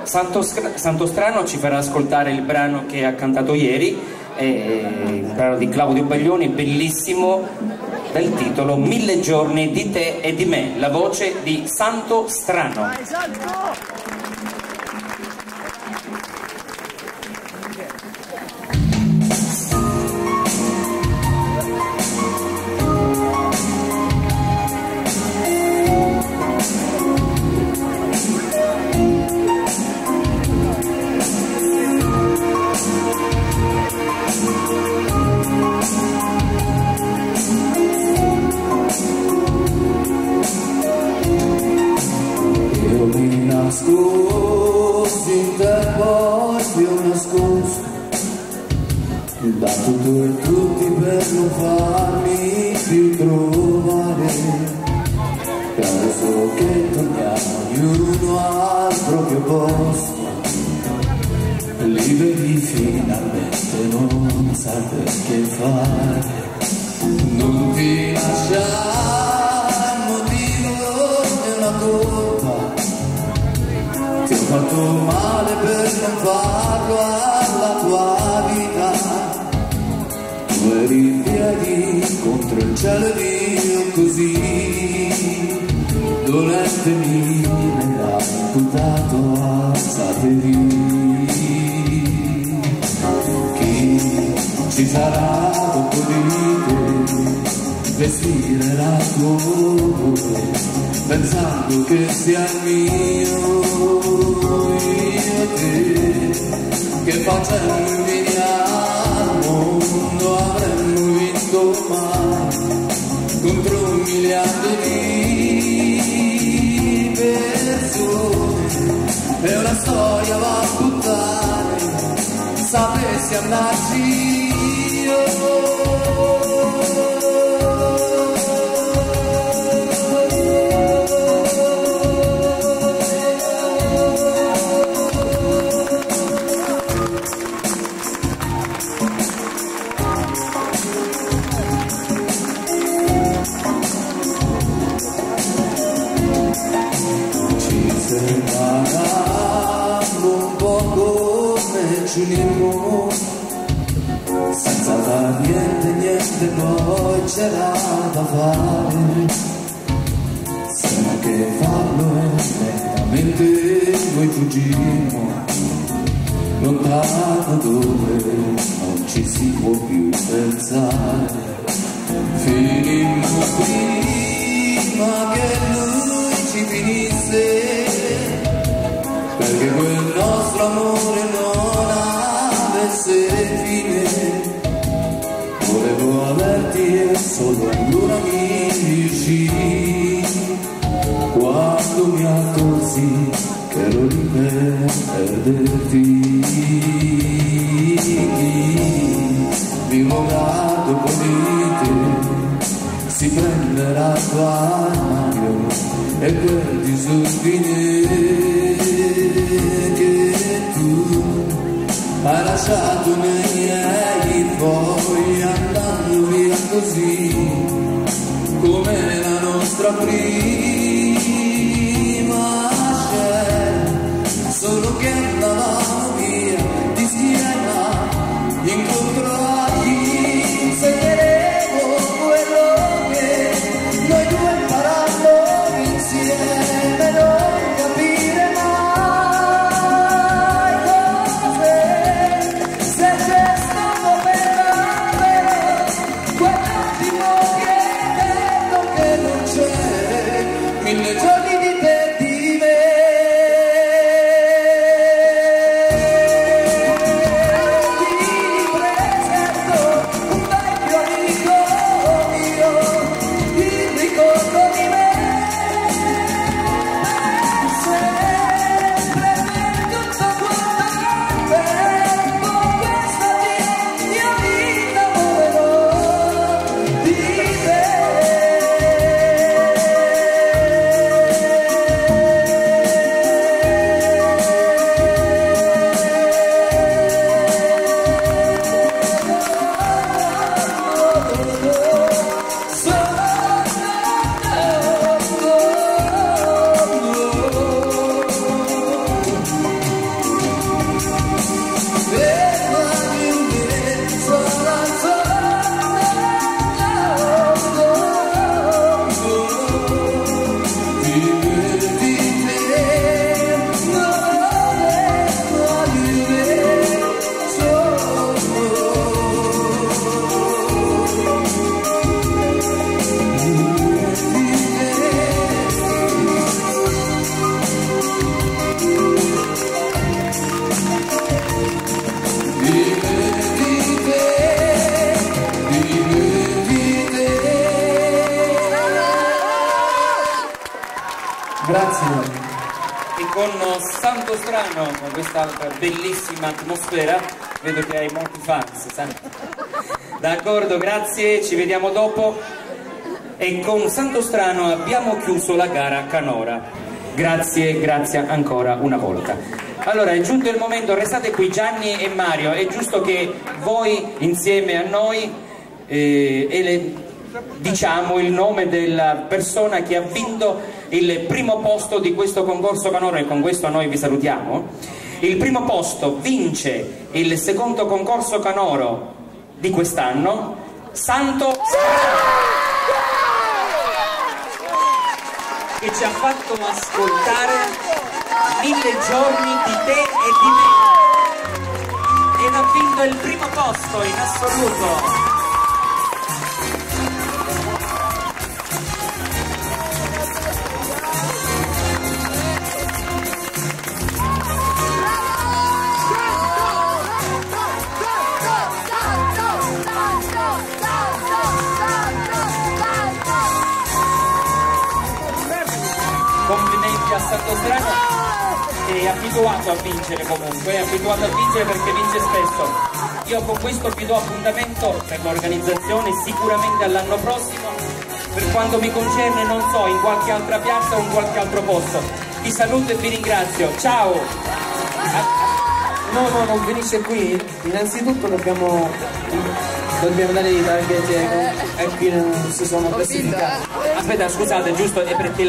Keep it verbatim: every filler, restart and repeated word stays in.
Santo, Santo Strano ci farà ascoltare il brano che ha cantato ieri, il brano di Claudio Baglioni, bellissimo, dal titolo Mille giorni di te e di me, la voce di Santo Strano. Nascosti in te poi più nascosto da tutto e tutti per non farmi più trovare, penso che torniamo ognuno al proprio posto, liberi finalmente, non sai perché fare, non ti lasciare il motivo è una colpa. Ti ho fatto male per non farlo alla tua vita. Tu eri in piedi contro il cielo ed io così dolente mi hai imputato a saperi. Chi ci sarà dopo di te, vestire la tua voce pensando che sia mio. Io e te, che facendo invidia al mondo avremmo vinto mai contro un miliardo di persone. E una storia va a buttare, sapessi andarci io. Separando un po' come ci unimmo, senza far niente, niente poi c'era da fare, se non che farlo lentamente noi fuggimmo, lontano dove non ci si può più pensare, finimmo prima che lui ci finisse, perché quel nostro amore non avesse fine. Volevo averti e solo allora mi riuscì, quando mi accorsi che ero lì per perderti. Vivo dopo di te, si prenderà il tuo armadio e quel disordine che tu hai lasciato nei miei, poi andando via così come la nostra prima scena, solo che andavamo via di schiena incontro agli insegneremo quello che noi due imparando insieme, non capire quell'attimo che detto che non c'è, Grazie. E con Santo Strano, con questa bellissima atmosfera, vedo che hai molti fans. D'accordo, grazie, ci vediamo dopo. E con Santo Strano abbiamo chiuso la gara canora. Grazie, grazie ancora una volta. Allora è giunto il momento, restate qui Gianni e Mario, è giusto che voi insieme a noi eh, e le, diciamo il nome della persona che ha vinto il primo posto di questo concorso canoro, e con questo noi vi salutiamo. Il primo posto vince il secondo concorso canoro di quest'anno, Santo che ci ha fatto ascoltare Mille giorni di te e di me, ed ha vinto il primo posto in assoluto. Complimenti a Santo Strano, che è abituato a vincere comunque, è abituato a vincere perché vince spesso. Io con questo vi do appuntamento per l'organizzazione sicuramente all'anno prossimo, per quanto mi concerne non so, in qualche altra piazza o in qualche altro posto. Vi saluto e vi ringrazio, ciao! No, no, non finisce qui, innanzitutto dobbiamo, dobbiamo dare i target a chi non si sono classificati. Aspetta, scusate, giusto, è perché